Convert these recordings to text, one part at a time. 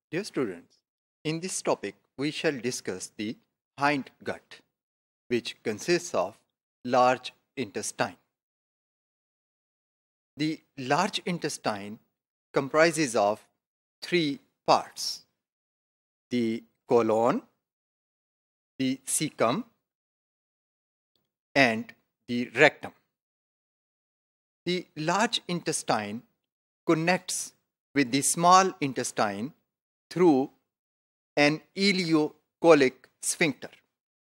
Dear students, in this topic we shall discuss the hind gut, which consists of large intestine. The large intestine comprises of three parts: the colon, the cecum, and the rectum. The large intestine connects with the small intestine through an ileocolic sphincter.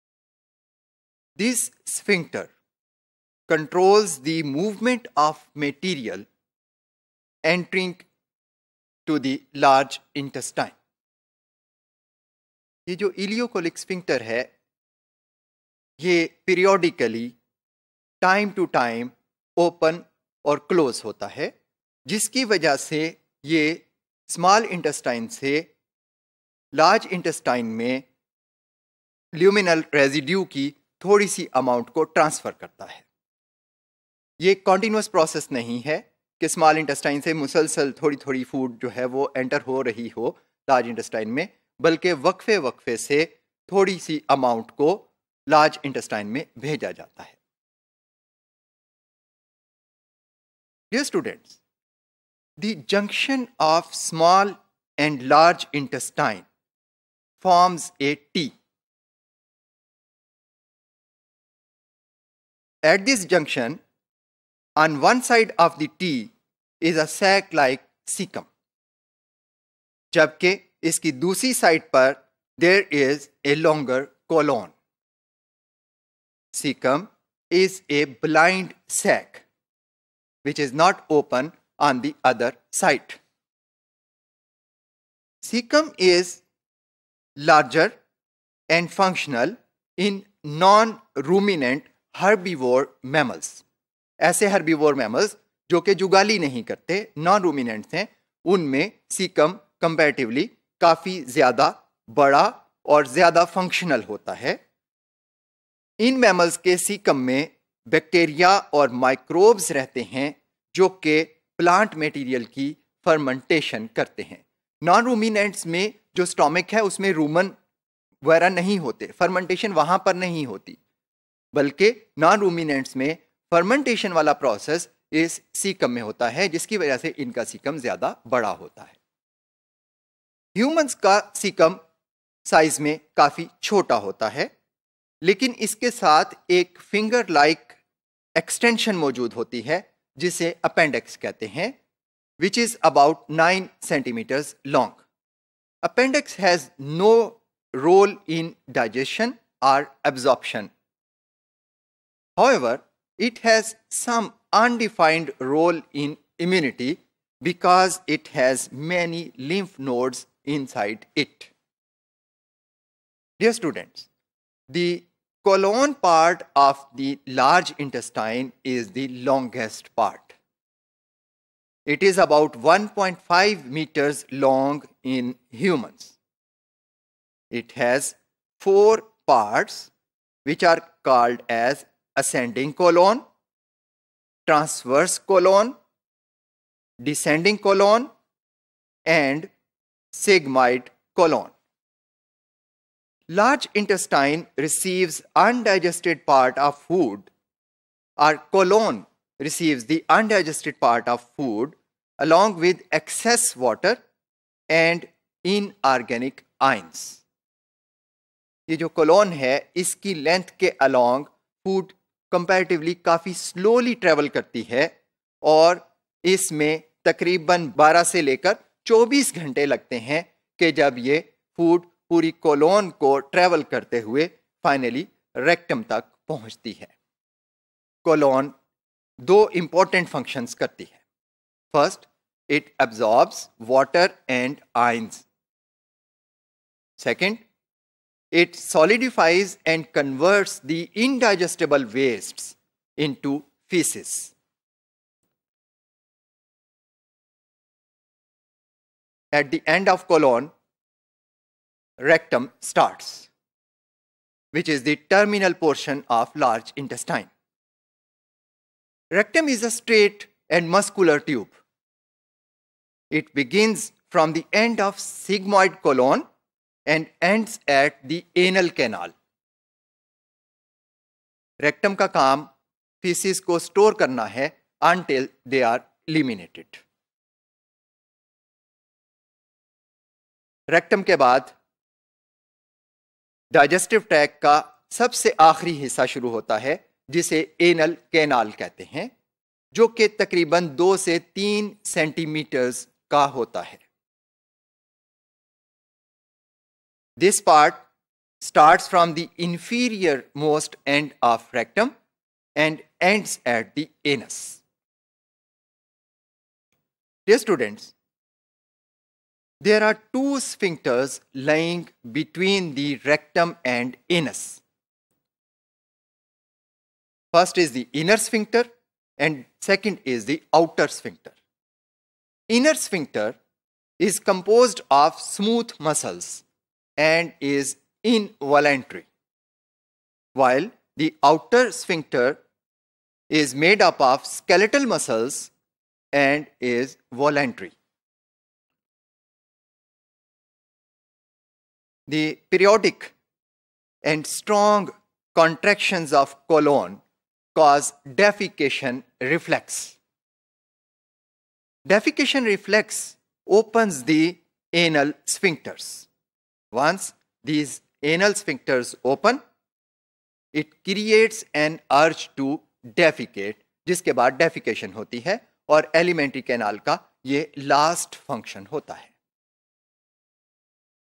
This sphincter controls the movement of material entering to the large intestine. ये जो ileocolic sphincter है ये periodically time to time open और close होता है, जिसकी वजह से ये स्मॉल इंटेस्टाइन से लार्ज इंटेस्टाइन में ल्यूमिनल रेजिड्यू की थोड़ी सी अमाउंट को ट्रांसफ़र करता है. ये कॉन्टिन्यूस प्रोसेस नहीं है कि स्मॉल इंटेस्टाइन से मुसलसल थोड़ी थोड़ी फूड जो है वो एंटर हो रही हो लार्ज इंटेस्टाइन में, बल्कि वक्फे वक्फे से थोड़ी सी अमाउंट को लार्ज इंटेस्टाइन में भेजा जाता है. Dear students, the junction of small and large intestine forms a T. At this junction, on one side of the T is a sac-like cecum, जबकि इसकी दूसरी साइड पर there is a longer colon. Cecum is a blind sac which is not open on the other side. Cecum is larger and functional in non-ruminant herbivore mammals. ऐसे herbivore mammals जो कि जुगाली नहीं करते, non-ruminants हैं, उनमें cecum comparatively काफ़ी ज़्यादा बड़ा और ज़्यादा फंक्शनल होता है. इन मैमल्स के सीकम में बैक्टीरिया और माइक्रोब्स रहते हैं जो कि प्लांट मटेरियल की फर्मेंटेशन करते हैं. नॉन रूमिनेंट्स में जो स्टोमिक है उसमें रूमन वगैरह नहीं होते, फर्मेंटेशन वहाँ पर नहीं होती, बल्कि नॉन रूमिनेंट्स में फर्मेंटेशन वाला प्रोसेस इस सीकम में होता है, जिसकी वजह से इनका सीकम ज़्यादा बड़ा होता है. ह्यूमंस का सीकम साइज में काफ़ी छोटा होता है, लेकिन इसके साथ एक फिंगर लाइक एक्सटेंशन मौजूद होती है जिसे अपेंडिक्स कहते हैं, which is about 9 centimeters long. Appendix has no role in digestion or absorption. However, it has some undefined role in immunity because it has many lymph nodes inside it. Dear students, the colon part of the large intestine is the longest part. It is about 1.5 meters long in humans. It has 4 parts which are called as ascending colon, transverse colon, descending colon, and sigmoid colon. Large intestine receives undigested part of food, or colon receives the undigested part of food along with excess water and inorganic ions. ये जो colon है इसकी length के along food comparatively काफ़ी slowly travel करती है और इसमें तकरीबन 12 से लेकर 24 घंटे लगते हैं कि जब ये फूड पूरी कोलोन को ट्रेवल करते हुए फाइनली रेक्टम तक पहुंचती है. कोलोन 2 इंपॉर्टेंट फंक्शंस करती है. First, it absorbs water and ions. Second, it solidifies and converts the indigestible wastes into feces. At the end of colon, rectum starts, which is the terminal portion of large intestine. Rectum is a straight and muscular tube. It begins from the end of sigmoid colon and ends at the anal canal. Rectum का काम faeces को store करना है until they are eliminated. Rectum के बाद digestive tract का सबसे आखिरी हिस्सा शुरू होता है जिसे एनल कैनाल कहते हैं, जो कि तकरीबन 2 से 3 सेंटीमीटर्स का होता है. This part starts from the inferior most end of rectum and ends at the anus. Dear students, there are 2 sphincters lying between the rectum and anus. First is the inner sphincter and second is the outer sphincter. Inner sphincter is composed of smooth muscles and is involuntary, while the outer sphincter is made up of skeletal muscles and is voluntary. The periodic and strong contractions of colon cause defecation reflex. Defecation reflex opens the anal sphincters. Once these anal sphincters open, it creates an urge to defecate, जिसके बाद defecation होती है और alimentary canal का ये last function होता है.